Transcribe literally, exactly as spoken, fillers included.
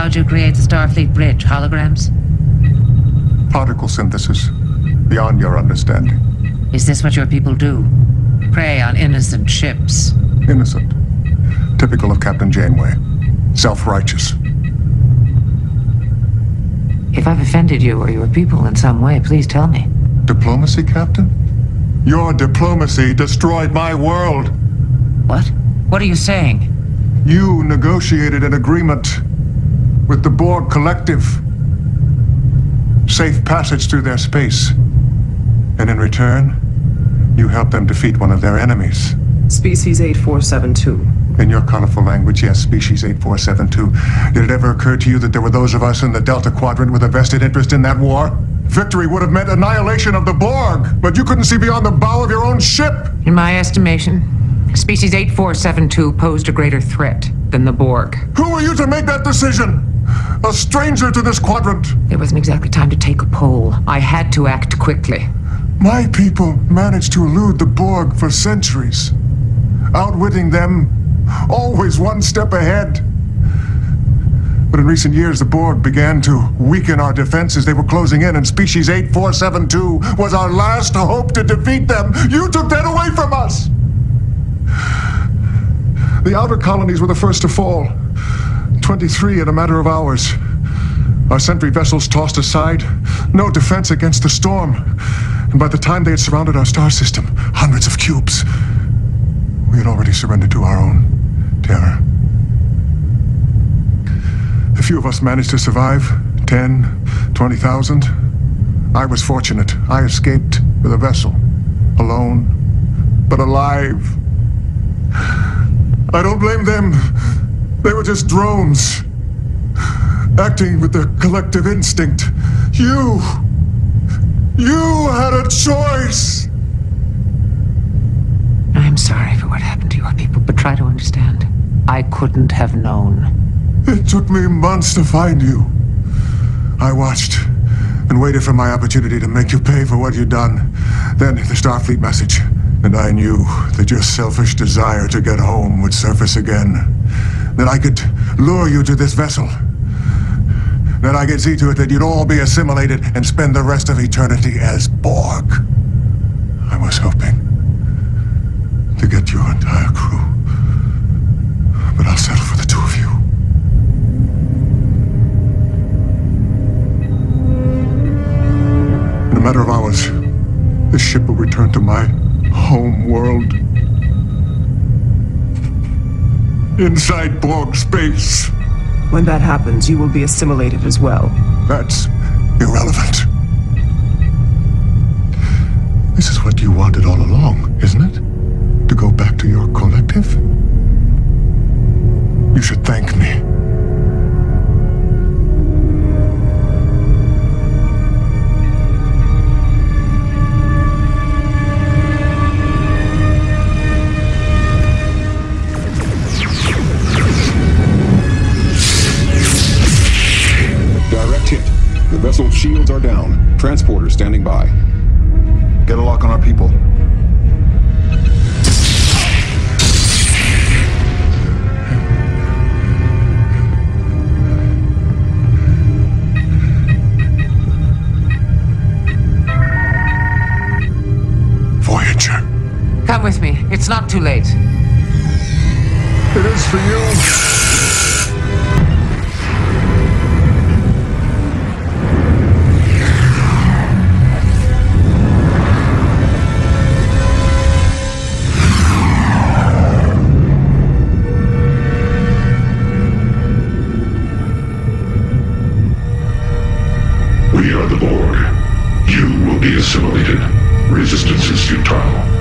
How'd you create the Starfleet bridge? Holograms? Particle synthesis. Beyond your understanding. Is this what your people do? Prey on innocent ships? Innocent. Typical of Captain Janeway. Self-righteous. If I've offended you or your people in some way, please tell me. Diplomacy, Captain? Your diplomacy destroyed my world. What? What are you saying? You negotiated an agreement with the Borg Collective. Safe passage through their space. And in return, you helped them defeat one of their enemies. Species eight four seven two. In your colorful language, yes, Species eight four seven two. Did it ever occur to you that there were those of us in the Delta Quadrant with a vested interest in that war? Victory would have meant annihilation of the Borg, but you couldn't see beyond the bow of your own ship! In my estimation, Species eight four seven two posed a greater threat than the Borg. Who are you to make that decision? A stranger to this quadrant. It wasn't exactly time to take a poll. I had to act quickly. My people managed to elude the Borg for centuries. Outwitting them, always one step ahead. But in recent years, the Borg began to weaken our defenses. They were closing in, and Species eight four seven two was our last hope to defeat them. You took that away from us! The outer colonies were the first to fall. twenty-three in a matter of hours. Our sentry vessels tossed aside. No defense against the storm. And by the time they had surrounded our star system, hundreds of cubes, we had already surrendered to our own terror. A few of us managed to survive. Ten, twenty thousand. I was fortunate. I escaped with a vessel. Alone, but alive. I don't blame them. They were just drones. Acting with their collective instinct. You... You had a choice! I'm sorry for what happened to your people, but try to understand. I couldn't have known. It took me months to find you. I watched and waited for my opportunity to make you pay for what you'd done. Then the Starfleet message. And I knew that your selfish desire to get home would surface again. That I could lure you to this vessel. That I could see to it that you'd all be assimilated and spend the rest of eternity as Borg. I was hoping to get your entire crew. But I'll settle for the two of you. In a matter of hours, this ship will return to my home world. Inside Borg space. When that happens, you will be assimilated as well. That's irrelevant. This is what you wanted all along, isn't it? To go back to your collective? You should thank me. The vessel's shields are down. Transporter standing by. Get a lock on our people. Voyager. Come with me. It's not too late. It is for you. We are the Borg. You will be assimilated. Resistance is futile.